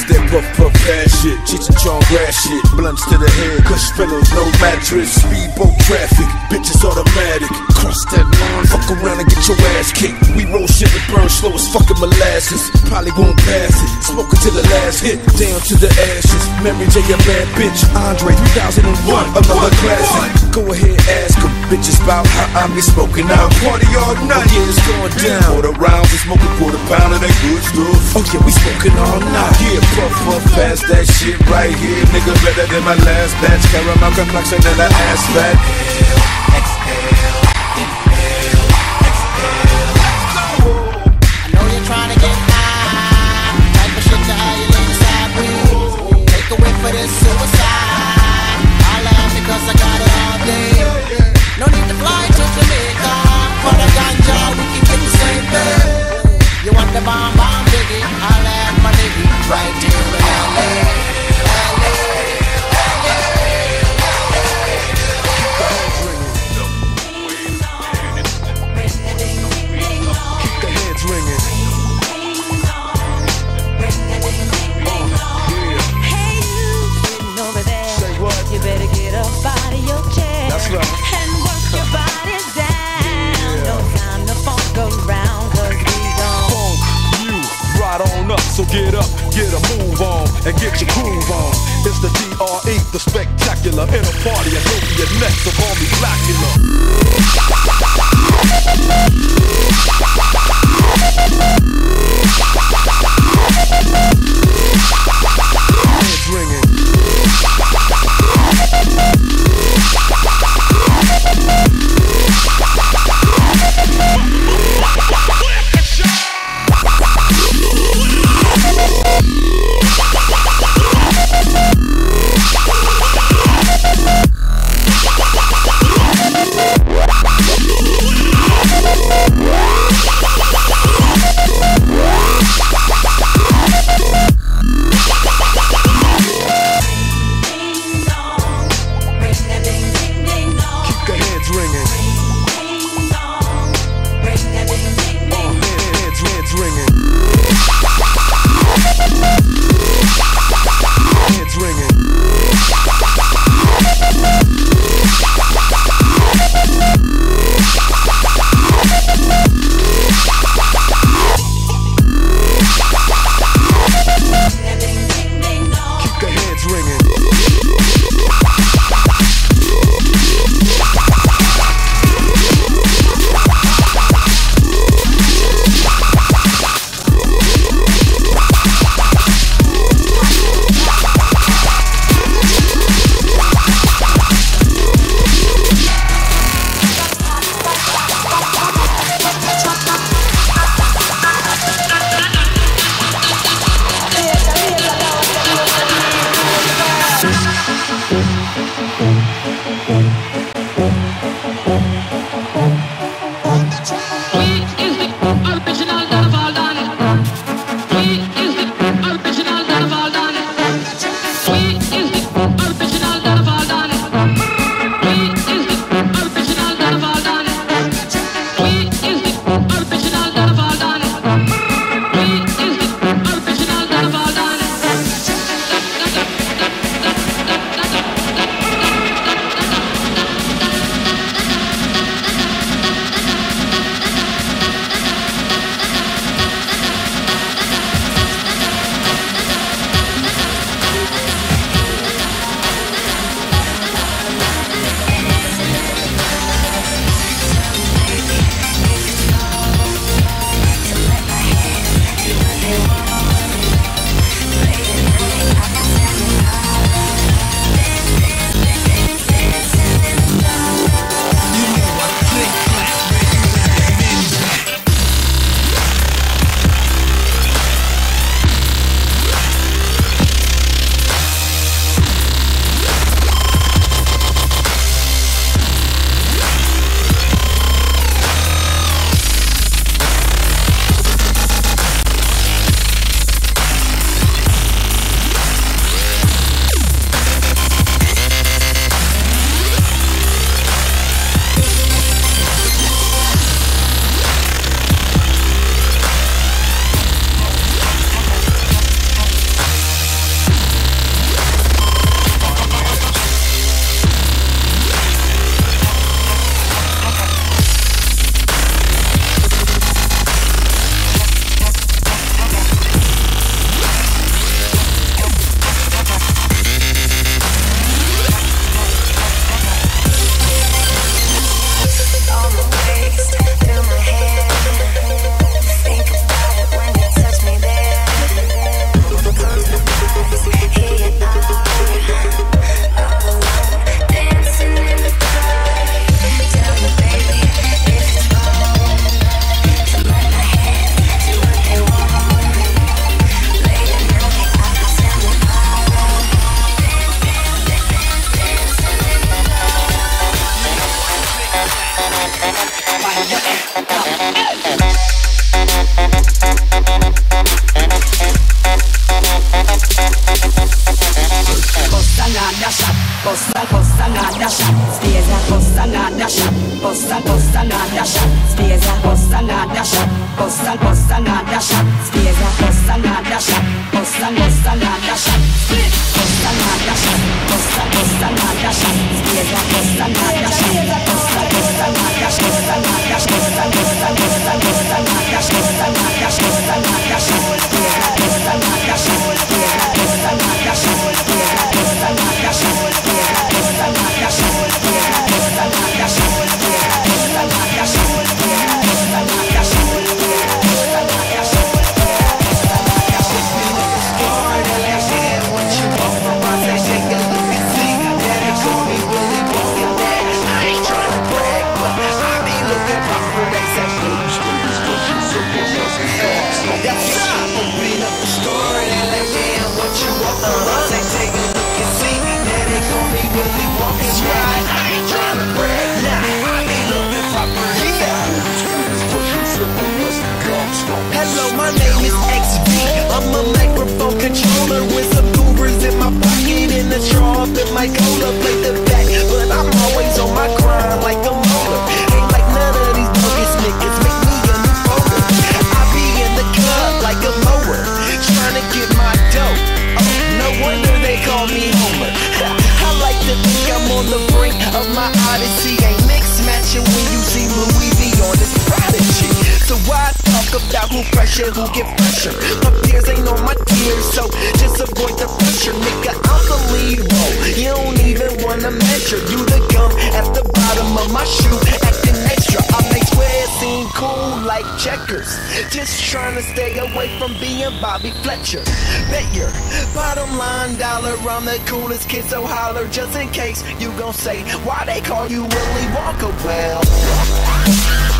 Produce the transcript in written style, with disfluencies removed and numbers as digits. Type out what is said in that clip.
that puff ass shit. Cheech and Chong grass shit. Blunts to the head, cush pillows, no mattress. Speedboat traffic, bitches automatic. Cross that line, fuck around and get your ass kicked. We roll shit that burn slow as fucking molasses. Probably won't pass it, smoking to the last hit. Down to the ashes, Mary J a bad bitch. Andre 3001, another classic. Go ahead, ask them bitches about how I be smoking out. Party all night, yeah, it's going down. Quarter rounds, we smoking quarter pound of that good stuff. Oh yeah, we smoking all night. Yeah, puff past that shit right here. Nigga better than my last batch. Caramel complexion and an ass fat. Exhale, inhale, exhale. I know you're trying to get high. Type of shit to how you lay sideways. Take a whiff for this suicide. I laugh because I got it all day. No need to fly to Jamaica. For the ganja, we can get the same thing. You want the bomb diggy? I'll have my nigga right here in LA. That's right. And work your body down. No time to funk around, cause we gon' funk you right on up. So get up, get a move on, and get your groove on. It's the DRE, the spectacular. In a party, I know you're next, so call me Blackula. Heads ringing. Bossa nada shot, stesa, bossa nada shot, bossa nada shot, stesa, bossa nada shot, bossa nada shot, stesa, bossa nada shot, bossa nada shot, bossa nada shot, bossa nada shot, stesa, bossa nada shot, bossa nada shot, bossa nada shot, bossa nada shot, bossa nada shot, bossa nada shot, bossa nada shot, stesa, bossa nada shot, stesa, bossa nada shot, stesa, bossa nada shot. Hello, my name is XB. I'm a microphone controller with some goobers in my pocket and a straw up in my cola. Play the back, but I'm always on my grind like a motor. Ain't like none of these bogus niggas make me a new folder. I be in the club like a mower, trying to get my dough. Oh, no wonder they call me Homer. I like to think I'm on the brink of my odyssey. Ain't mix matching when you see Louis V on this prodigy. So why talk about who pressure, who get pressure? My peers ain't on my tears, so just avoid the pressure. Nigga, I'm the lead role. You don't even wanna measure. You the gum at the bottom of my shoe, acting extra. I make squares seem cool like checkers. Just trying to stay away from being Bobby Fletcher. Bet your bottom line dollar, I'm the coolest kid, so holler just in case you gon' say why they call you Willy Wonka. Well,